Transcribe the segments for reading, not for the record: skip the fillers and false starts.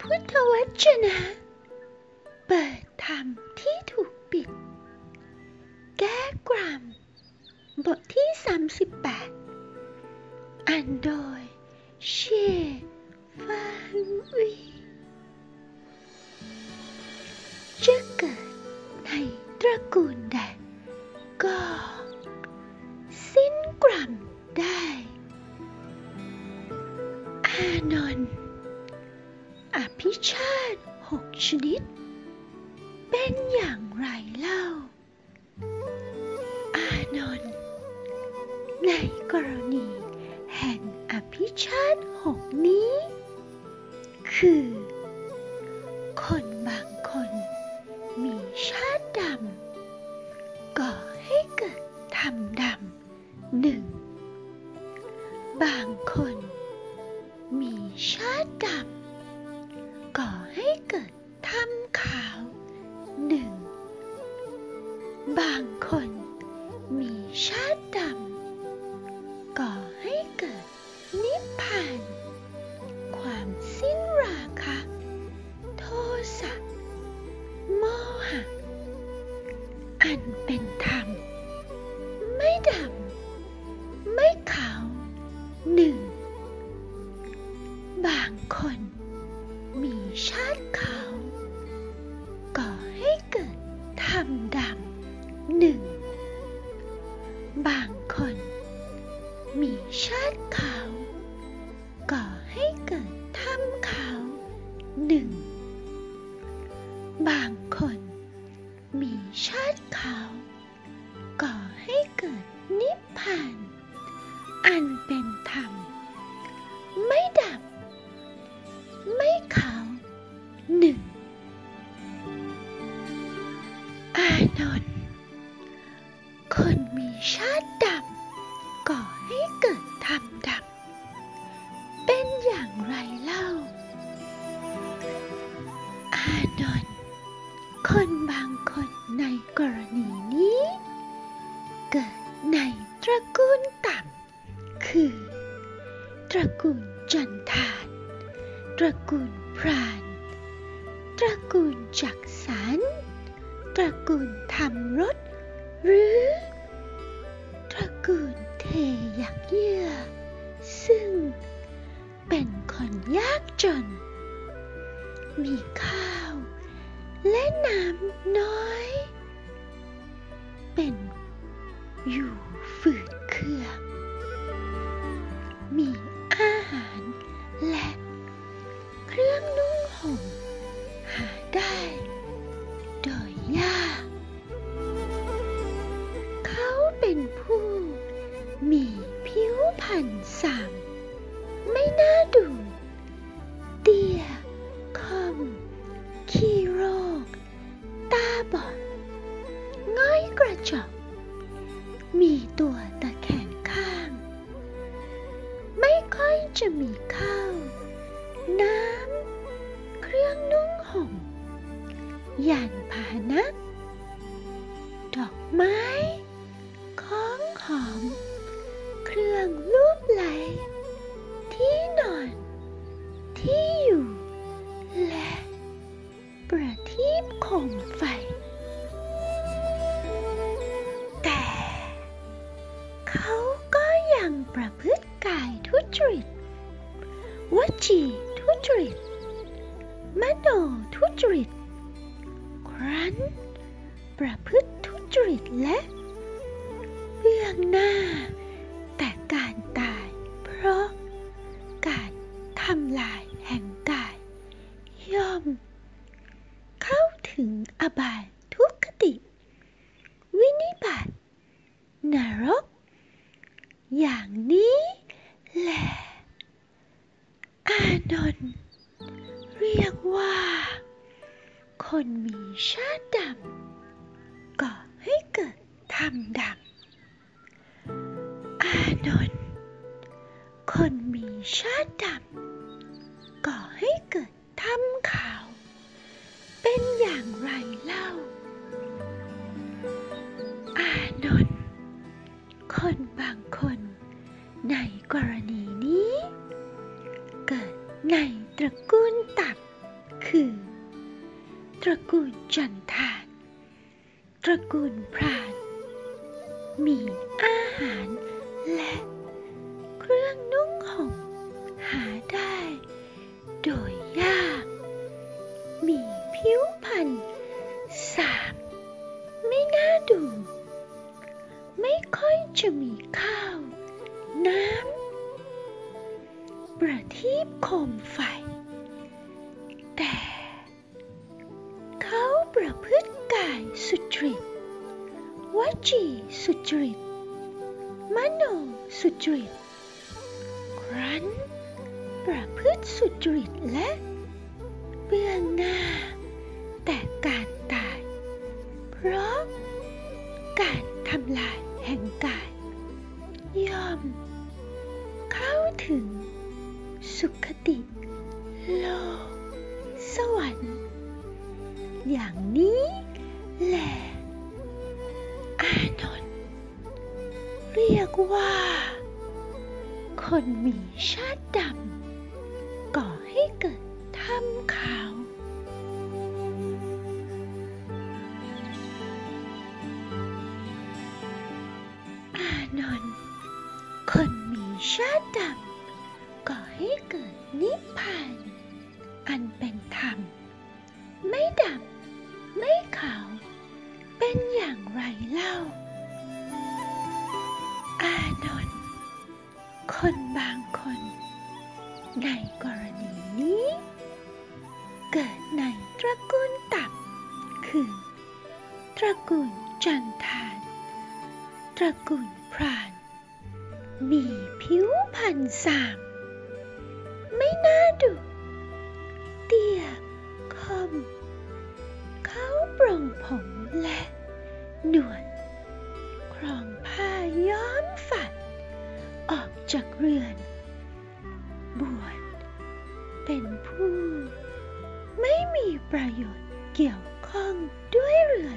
พุทธวจนะเปิดธรรมที่ถูกปิดแก้กรรมบทที่38อ่านโดยเชฟานวีจะเกิดในตระกูลใดก็สิ้นกรรมได้อานนท์อภิชาติ6 ชนิดเป็นอย่างไรเล่าอานนท์ในกรณีแห่งอภิชาติ6นี้คือคนบางคนมีชาติดำก่อให้เกิดธรรมดำ1บางคนมีชาติดำก่อให้เกิดธรรมขาว1บางคนมีชาติดำก่อให้เกิดนิพพานความสิ้นราคะโทสะโมหะอันเป็นธรรมไม่ดำไม่ขาว1บางคนมีชาติขาวก่อให้เกิดธรรมดำ1บางคนมีชาติขาวก่อให้เกิดธรรมขาว1บางคนมีชาติขาวก่อให้เกิดนิพพานอันเป็นธรรมไม่ดำไม่ขาว1อานนท์คนมีชาติดำก่อให้เกิดธรรมดำเป็นอย่างไรเล่าอานนท์คนบางคนในกรณีนี้เกิดในตระกูลต่ำคือตระกูลจันทานตระกูลพรานตระกูลจักสานตระกูลทำรถหรือตระกูลเทยักเยื่อซึ่งเป็นคนยากจนมีข้าวและน้ำน้อยเป็นอยู่ฝืดเคืองมีอาหารและเครื่องนุ่งห่มหาได้โดยยากเขาเป็นผู้มีผิวพรรณสามไม่น่าดูเตี้ยคอมขี้โรคตาบอดง่อยกระจอกมีตัวตะแคงข้างไม่ค่อยจะมีข้าวน้ำเครื่องนุ่งห่มยานพาหนะดอกไม้ของหอมเครื่องลูบไหลที่นอนที่อยู่และประทีปโคมไฟแต่เขาก็ยังประพฤติกายทุจริตวจีทุจริตมโนทุจริตครั้นประพฤติทุจริตและเบื้องหน้าแต่การตายเพราะการทำลายแห่งกายย่อมเข้าถึงอบายทุกขติวินิบาตนรกอย่างนี้แหละอานนท์เรียกว่าคนมีชาติดำก่อให้เกิดธรรมดำอานนท์คนมีชาติดำก่อให้เกิดธรรมขาวเป็นอย่างไรเล่าอานนท์คนบางคนในกรณีนี้เกิดในตระกูลต่คือตระกูลจันทานตระกูลพรานมีอาหารและเครื่องนุ่งห่มหาได้โดยยากมีผิวพรรณสามไม่น่าดูไม่ค่อยจะมีข้าวน้ำประทีปโคมไฟแต่เขาประพฤติกายสุจริตวจีสุจริตมโนสุจริตครั้นประพฤติสุจริตและเบื้องหน้าแต่การตายเพราะการทำลายแห่งกายย่อมเข้าถึงสุคติโลกสวรรค์อย่างนี้แหละอานนท์เรียกว่าคนมีชาติดำก่อให้เกิดถ้ำขาวอานนท์คนมีชาติดำก่อให้เกิดนิพพานอันเป็นธรรมไม่ดำไม่ขาวเป็นอย่างไรเล่าอานนท์คนบางคนในกรณีนี้เกิดในตระกูลต่ำคือตระกูลจันทานตระกูลพรานมีผิวพรรณสามไม่น่าดูเตี้ยคมเขาปรงผมและหนวดครองผ้าย้อมฝัดออกจากเรือนบวชเป็นผู้ไม่มีประโยชน์เกี่ยวข้องด้วยเรือน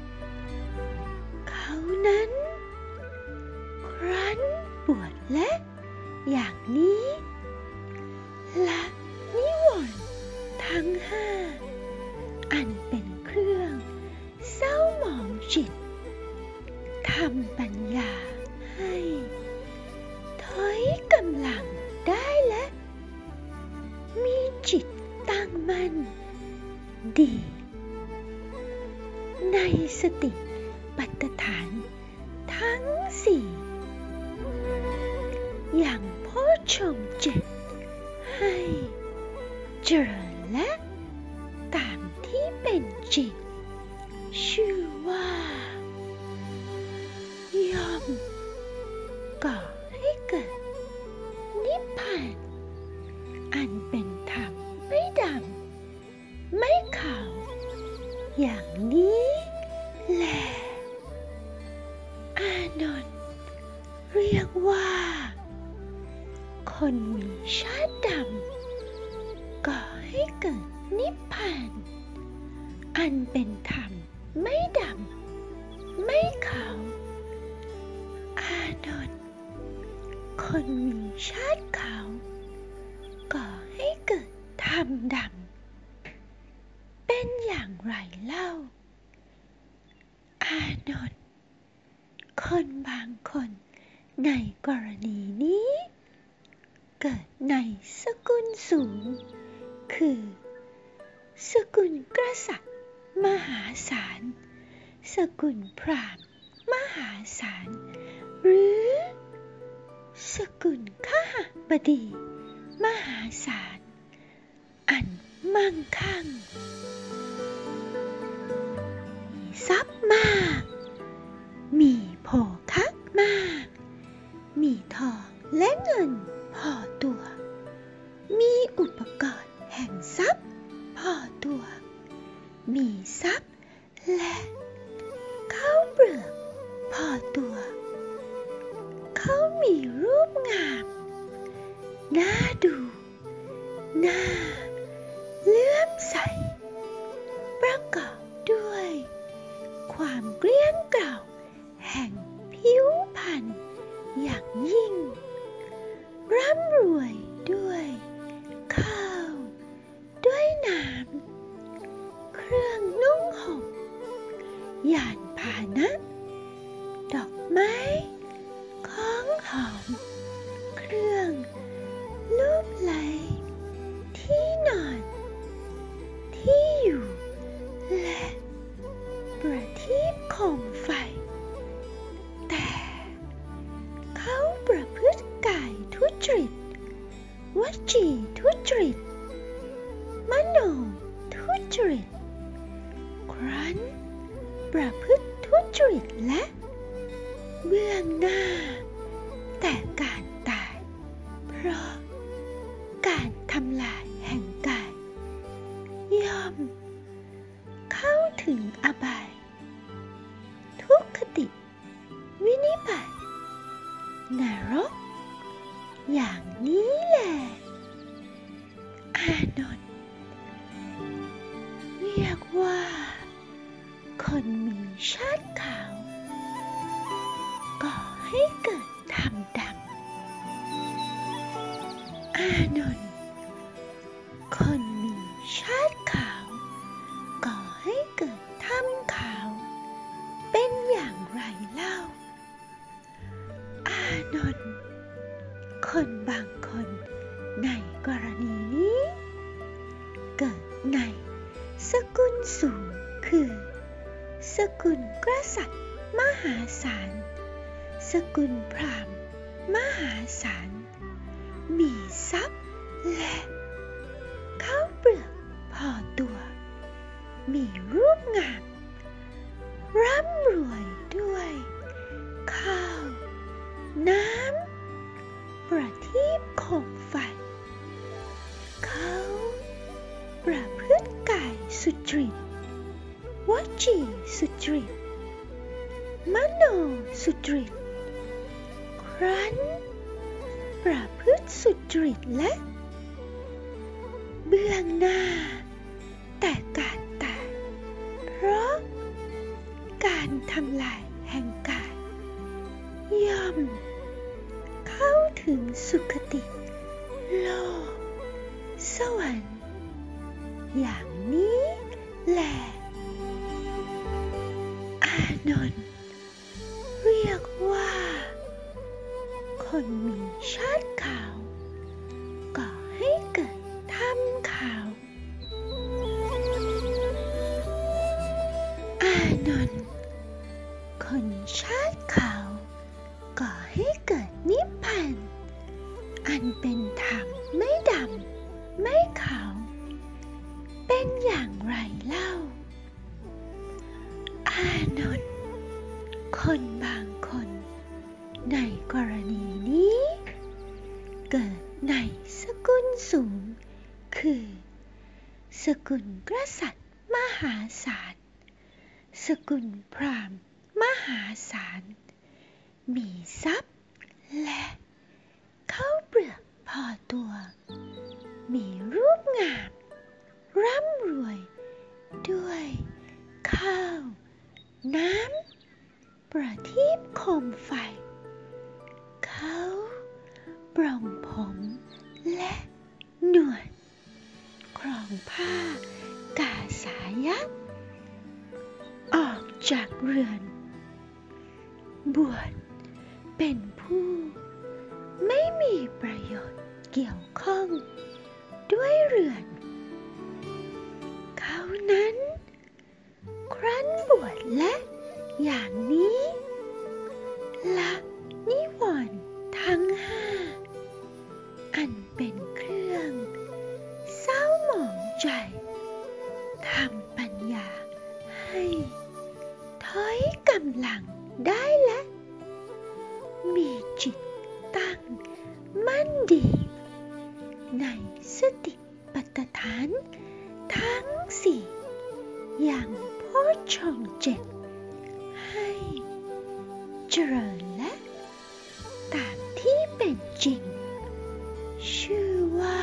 เขานั้นครั้นบวชและอย่างนี้ละนิวรณ์ทั้งห้าอันเป็นเครื่องเศร้าหมองจิตทำปัญญาให้ถอยกำลังได้และมีจิตตั้งมั่นดีในสติปัฏฐานทั้งสี่อย่างโพชฌงค์เจ็ดให้เจริญและตามที่เป็นจริงชื่อว่ายอมก่อให้เกิดนิพพานอันเป็นธรรมไม่ดำไม่ขาวอย่างนี้แหละอานนท์เรียกว่าคนมีชาติดำก่อให้เกิดนิพพานอันเป็นธรรมไม่ดำไม่ขาวอานนท์คนมีชาติขาวก่อให้เกิดธรรมดำเป็นอย่างไรเล่าอานนท์คนบางคนในกรณีนี้เกิดในสกุลสูงคือสกุลกษัตริย์มหาศาลสกุลพราหมณ์มหาศาลหรือสกุลขหบดีมหาศาลอันมั่งคั่งมีทรัพย์มากมีโภคะมากมีทองและเงินพอตัวมีอุปกรณ์แห่งทรัพย์พอตัวมีทรัพย์และข้าวเปลือกพอตัวเขามีรูปงามน่าดูน่าเลื่อมใสประกอบด้วยความเกลี้ยงเกล่าแห่งผิวพรรณอย่างยิ่งร่ำรวยด้วยข้าวด้วยน้ำจริตวจีทุจริตมโนทุจริตครั้นประพฤติทุจริตและเบื้องหน้าแต่การตายเพราะการทำลายแห่งกายย่อมเข้าถึงอบายทุกขติวินิบาตนรกอย่างนี้แหละอานนท์เรียกว่าคนมีชาติขาวก่อให้เกิดธรรมดำอานนท์คนมีชาติขาวก่อให้เกิดธรรมขาวเป็นอย่างไรเล่าอานนท์คนบางคนในกรณีนี้เกิดในสกุลสูงคือสกุลกษัตริย์มหาศาลสกุลพราหมณ์มหาศาลมีทรัพย์และข้าวเปลือกพอตัวมีรูปงามร่ำรวยด้วยข้าวน้ำประทีปโคมไฟเขาประพฤติกายสุจริตวจีสุจริตมโนสุจริตครั้นประพฤติสุจริตและเบื้องหน้าแต่การตายเพราะการทำลายแห่งกายย่อมเข้าถึงสุคติโลกสวรรค์อย่างนี้แหละอานนท์เรียกว่าคนมีชาติขาวก่อให้เกิดธรรมขาวอานนท์คนชาติขาวก่อให้เกิดนิพพานอันเป็นธรรมไม่ดำไม่ขาวเป็นอย่างไรเล่าอานนท์คนบางคนในกรณีนี้เกิดในสกุลสูงคือสกุลกษัตริย์มหาศาลสกุลพราหมณ์มหาศาลมีทรัพย์และข้าวเปลือกพอตัวมีรูปงามร่ำรวยด้วยข้าวน้ำประทีปโคมไฟเขาปรงผมและหนวดครองผ้ากาสายักออกจากเรือนบวชเป็นผู้ไม่มีประโยชน์เกี่ยวข้องด้วยเรือนเขานั้นครั้นบวชและอย่างนี้ละนิวรณ์ทั้งห้าอันเป็นเครื่องเศร้าหมองใจทำปัญญาให้ถอยกำลังได้และมีจิตตั้งมั่นดีในสติปัฏฐานทั้งสี่อย่างโพชฌงค์เจ็ดให้เจริญและตามที่เป็นจริงชื่อว่า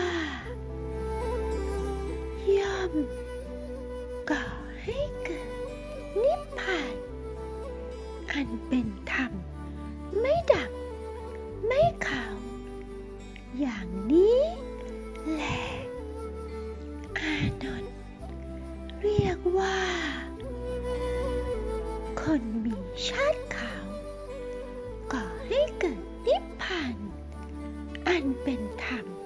ย่อมก่อให้เกิดนิพพานอันเป็นธรรมไม่ดำไม่ขาวอย่างนี้แหละอานนท์เรียกว่าคนมีชาติขาวก่อให้เกิดนิพพานอันเป็นธรรม